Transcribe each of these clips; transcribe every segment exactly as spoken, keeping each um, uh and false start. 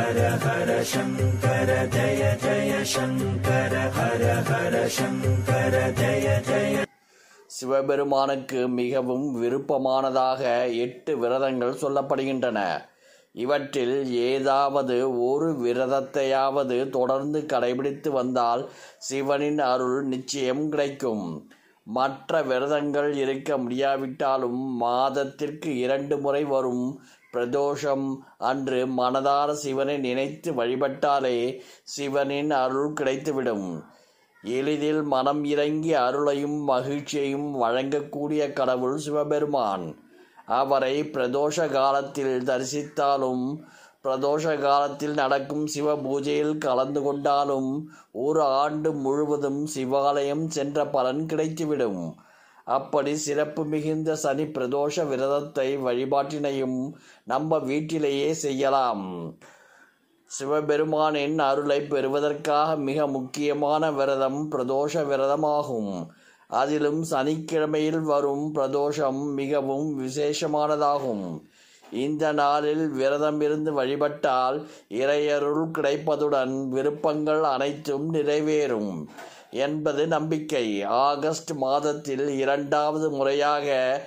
ஹர ஹர சங்கர ஜய ஜய சங்கர ஹர ஹர சங்கர ஜய ஜய. சிவபெருமானுக்கு மிகவும் விருப்பமானதாக எட்டு விரதங்கள் சொல்லப்படுகின்றன. இவற்றில் ஏதாவது ஒரு விரதத்தையாவது தொடர்ந்து கடைபிடித்து வந்தால் சிவனின் அருள் நிச்சயம் கிடைக்கும். மற்ற விரதங்கள் இருக்க முடியாவிட்டாலும் மாதத்திற்கு இரண்டு முறை வரும் பிரதோஷம் அன்று மனதார சிவனை நினைத்து வழிபட்டாலே சிவனின் அருள் கிடைத்துவிடும். எளிதில் மனம் இறங்கி அருளையும் மகிழ்ச்சியையும் வழங்கக்கூடிய கடவுள் சிவபெருமான். அவரை பிரதோஷ காலத்தில் தரிசித்தாலும் பிரதோஷ காலத்தில் நடக்கும் சிவ பூஜையில் கலந்து கொண்டாலும் ஒரு ஆண்டு முழுவதும் சிவாலயம் சென்ற பலன் கிடைத்துவிடும். அப்படி சிறப்பு மிகுந்த சனி பிரதோஷ விரதத்தை வழிபாட்டினையும் நம்ம வீட்டிலேயே செய்யலாம். சிவபெருமானின் அருளை பெறுவதற்காக மிக முக்கியமான விரதம் பிரதோஷ விரதமாகும். அதிலும் சனிக்கிழமையில் வரும் பிரதோஷம் மிகவும் விசேஷமானதாகும். இந்த நாளில் விரதம் இருந்து வழிபட்டால் இறையருள் கிடைப்பதுடன் விருப்பங்கள் அனைத்தும் நிறைவேறும் என்பது நம்பிக்கை. ஆகஸ்ட் மாதத்தில் இரண்டாவது முறையாக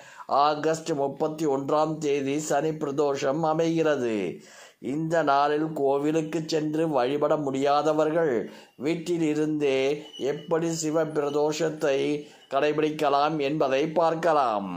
ஆகஸ்ட் முப்பத்தி ஒன்றாம் தேதி சனி பிரதோஷம் அமைகிறது. இந்த நாளில் கோவிலுக்கு சென்று வழிபட முடியாதவர்கள் வீட்டில் இருந்தே எப்படி சிவ பிரதோஷத்தை கடைபிடிக்கலாம் என்பதை பார்க்கலாம்.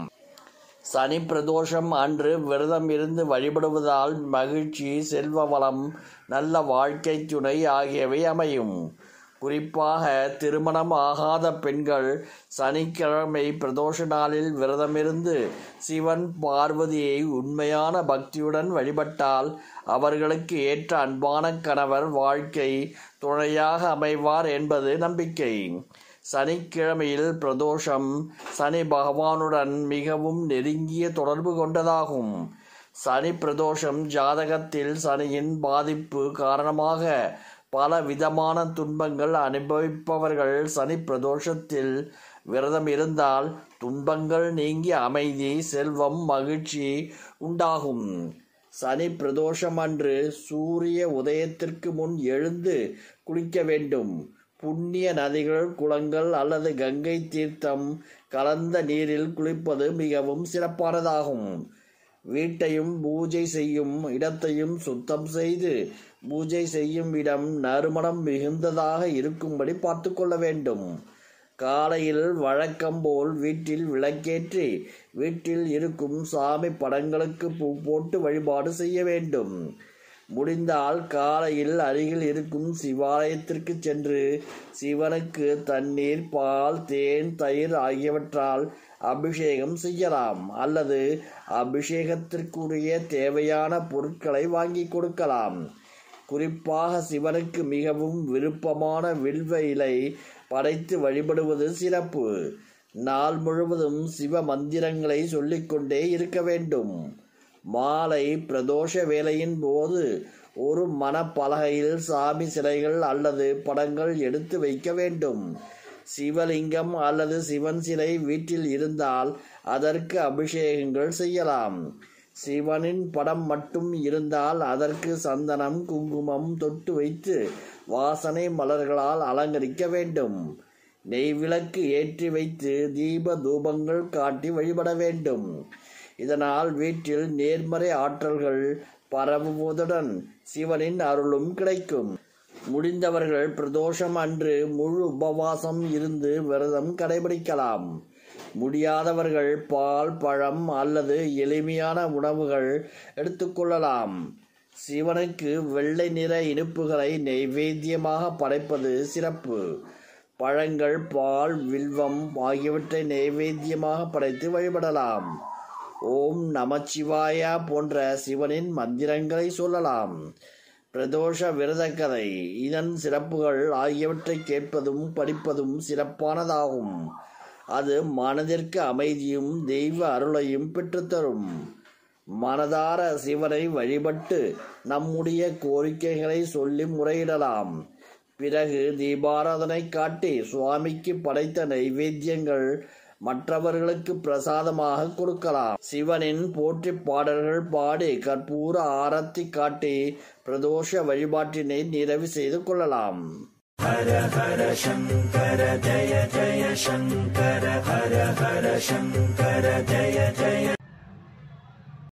சனி பிரதோஷம் அன்று விரதம் இருந்து வழிபடுவதால் மகிழ்ச்சி, செல்வ வளம், நல்ல வாழ்க்கை துணை ஆகியவை அமையும். குறிப்பாக திருமணம் ஆகாத பெண்கள் சனிக்கிழமை பிரதோஷ நாளில் விரதமிருந்து சிவன் பார்வதியை உண்மையான பக்தியுடன் வழிபட்டால் அவர்களுக்கு ஏற்ற அன்பான கணவர் வாழ்க்கை துணையாக அமைவார் என்பது நம்பிக்கை. சனிக்கிழமையில் பிரதோஷம் சனி பகவானுடன் மிகவும் நெருங்கிய தொடர்பு கொண்டதாகும். சனி பிரதோஷம் ஜாதகத்தில் சனியின் பாதிப்பு காரணமாக பல விதமான துன்பங்கள் அனுபவிப்பவர்கள் சனி பிரதோஷத்தில் விரதம் இருந்தால் துன்பங்கள் நீங்கி அமைதி, செல்வம், மகிழ்ச்சி உண்டாகும். சனி பிரதோஷம் அன்று சூரிய உதயத்திற்கு முன் எழுந்து குளிக்க வேண்டும். புண்ணிய நதிகள், குளங்கள் அல்லது கங்கை தீர்த்தம் கலந்த நீரில் குளிப்பது மிகவும் சிறப்பானதாகும். வீட்டையும் பூஜை செய்யும் இடத்தையும் சுத்தம் செய்து பூஜை செய்யும் இடம் நறுமணம் மிகுந்ததாக இருக்கும்படி பார்த்து கொள்ள வேண்டும். காலையில் வழக்கம் போல் வீட்டில் விளக்கேற்றி வீட்டில் இருக்கும் சாமி படங்களுக்கு பூ போட்டு வழிபாடு செய்ய வேண்டும். முடிந்தால் காலையில் அருகில் இருக்கும் சிவாலயத்திற்கு சென்று சிவனுக்கு தண்ணீர், பால், தேன், தயிர் ஆகியவற்றால் அபிஷேகம் செய்யலாம். அல்லது அபிஷேகத்திற்குரிய தேவையான பொருட்களை வாங்கி கொடுக்கலாம். குறிப்பாக சிவனுக்கு மிகவும் விருப்பமான வில்வ இலை படைத்து வழிபடுவது சிறப்பு. நாள் முழுவதும் சிவ மந்திரங்களை சொல்லிக்கொண்டே இருக்க வேண்டும். மாலை பிரதோஷ வேளையின் போது ஒரு மணப்பலகையில் சாமி சிலைகள் அல்லது படங்கள் எடுத்து வைக்க வேண்டும். சிவலிங்கம் அல்லது சிவன் சிலை வீட்டில் இருந்தால் அதற்கு அபிஷேகங்கள் செய்யலாம். சிவனின் படம் மட்டும் இருந்தால் அதற்கு சந்தனம், குங்குமம் தொட்டு வைத்து வாசனை மலர்களால் அலங்கரிக்க வேண்டும். நெய்விளக்கு ஏற்றி வைத்து தீப தூபங்கள் காட்டி வழிபட வேண்டும். இதனால் வீட்டில் நேர்மறை ஆற்றல்கள் பரவுவதுடன் சிவனின் அருளும் கிடைக்கும். முடிந்தவர்கள் பிரதோஷம் அன்று முழு உபவாசம் இருந்து விரதம் கடைபிடிக்கலாம். முடியாதவர்கள் பால், பழம் அல்லது எளிமையான உணவுகள் எடுத்துக்கொள்ளலாம். சிவனுக்கு வெள்ளை நிற இனிப்புகளை நைவேத்தியமாக படைப்பது சிறப்பு. பழங்கள், பால், வில்வம் ஆகியவற்றை நைவேத்தியமாக படைத்து வழிபடலாம். ஓம் நமச்சிவாயா போன்ற சிவனின் மந்திரங்களை சொல்லலாம். பிரதோஷ விரத கதை, இதன் சிறப்புகள் ஆகியவற்றை கேட்பதும் படிப்பதும் சிறப்பானதாகும். அது மனதிற்கு அமைதியும் தெய்வ அருளையும் பெற்றுத்தரும். மனதார சிவனை வழிபட்டு நம்முடைய கோரிக்கைகளை சொல்லி முறையிடலாம். பிறகு தீபாராதனை காட்டி சுவாமிக்கு படைத்த நைவேத்தியங்கள் மற்றவர்களுக்கு பிரசாதமாக கொடுக்கலாம். சிவனின் போற்றி பாடல்கள் பாடி கற்பூர ஆரத்தி காட்டி பிரதோஷ வழிபாட்டினை நிறைவு செய்து கொள்ளலாம். ஹர ஹர சங்கர ஜய ஜய சங்கர ஹர ஹர சங்கர ஜய ஜய